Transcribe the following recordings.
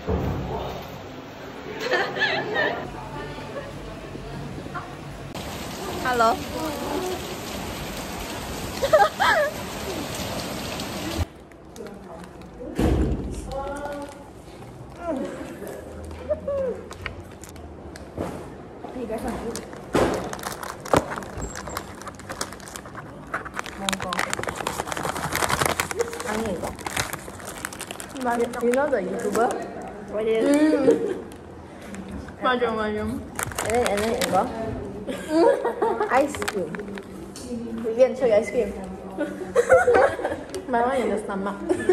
Hello. You know the YouTuber? What is it? Majum. And then 이거? Ice cream. Vivian, show your ice cream. My one in the stomach.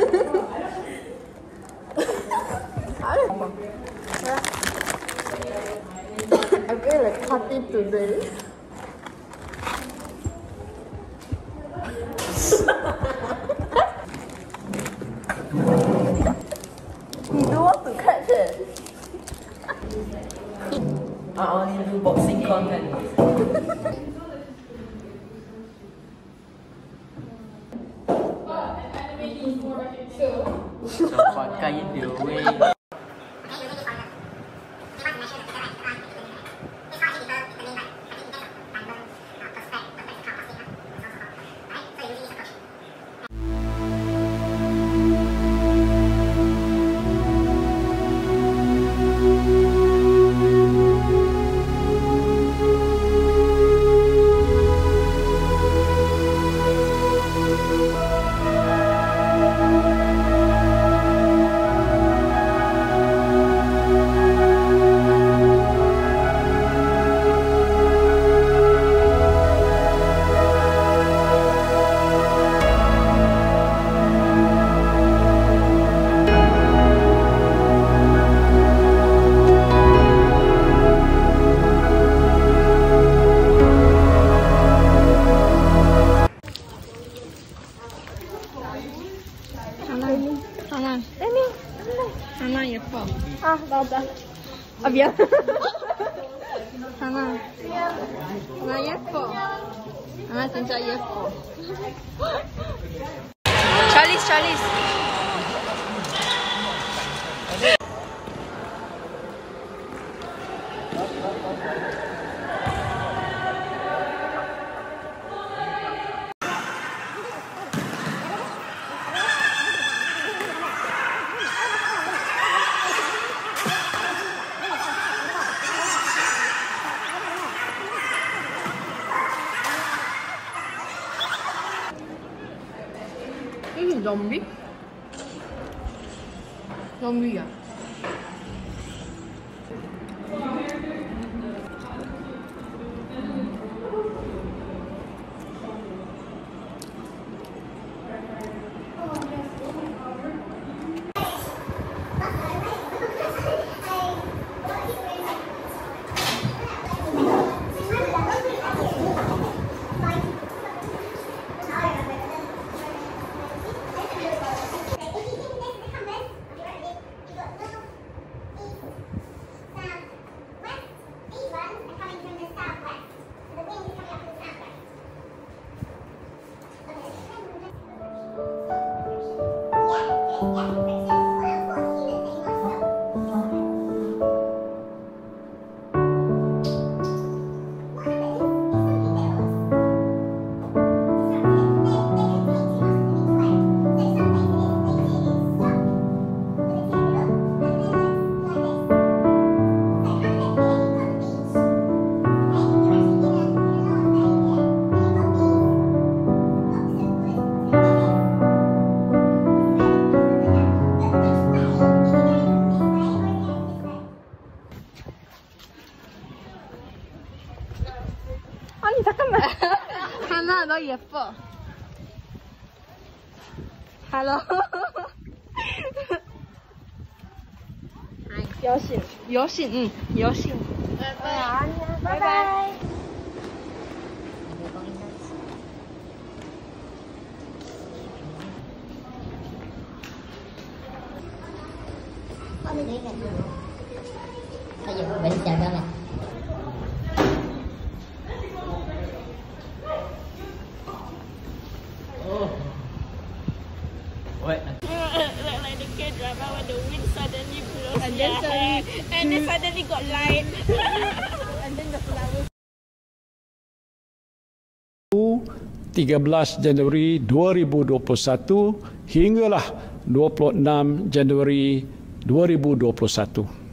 I feel like party today. You don't want to catch it. I only do boxing content. Cepat kaya dia weh. 하나 예뻐. 아, 맞아. 아, 미안. 하나 예뻐. 하나 진짜 예뻐. Charlize. 이게 좀비? 좀비야. 아니, 잠깐만. 하나 너 예뻐. Hello. 여신, 응, 여신. 안녕. 바이바이. Bây giờ mình chào đâu nè. What? Like the K-drama when the wind suddenly blows their hair and then suddenly got light. And then the flowers. 13 Januari 2021 hinggalah 26 Januari 2021.